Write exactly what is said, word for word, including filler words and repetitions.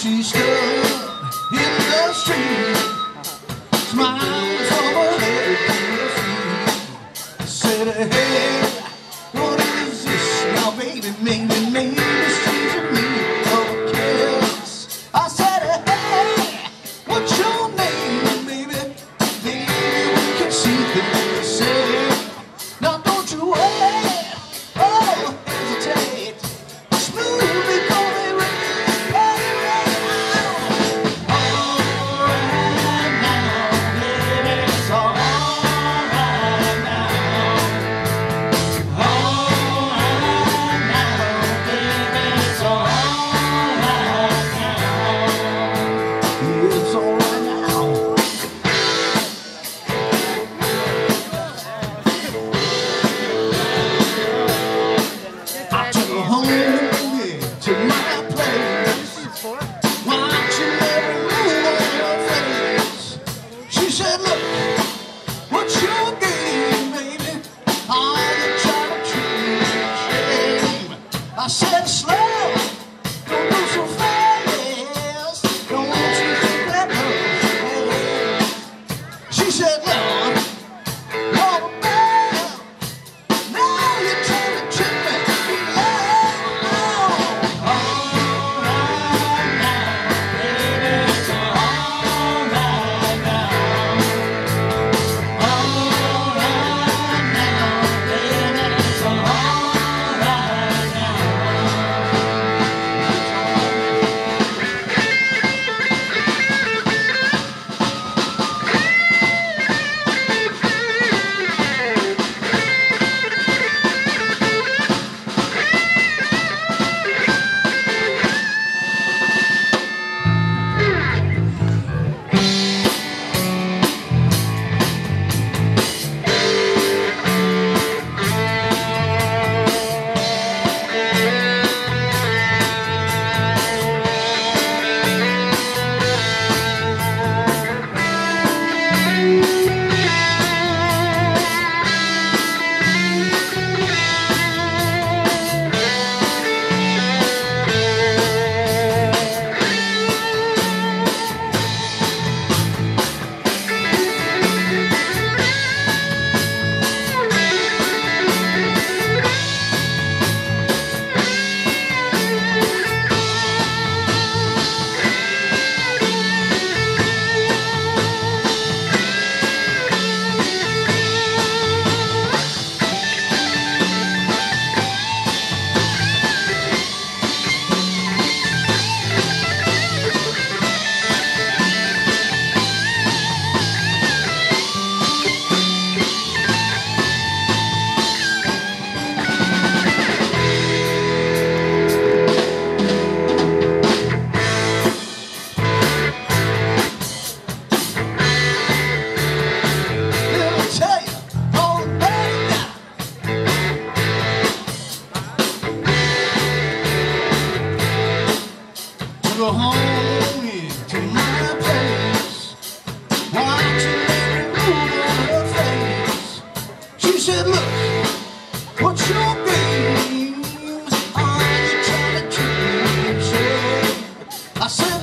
She stood in the street, smiles over her feet. Said, hey, what is this now, baby? Maybe, maybe she's a me of a kiss. I said, hey, what's your name, baby? Baby, we can see things. Say, now don't you wait, oh, hesitate. Smooth before they rain, rain, rain out. All right now, baby, it's all right now. All right now, baby, it's all right now. It's all right now. I took her home to my place, watching every move on her face. She said, look, what's your game, baby? Are you trying to treat me? I said, slow, don't go so fast, don't you think that love? She said, Lord, what about? Now you're trying to trick me. Oh, all right now, baby, it's all right now. All right now, baby, it's all right now. Go home into my place, watching every move on her face. She said, look, what's your game? Are you trying to treat me? I said,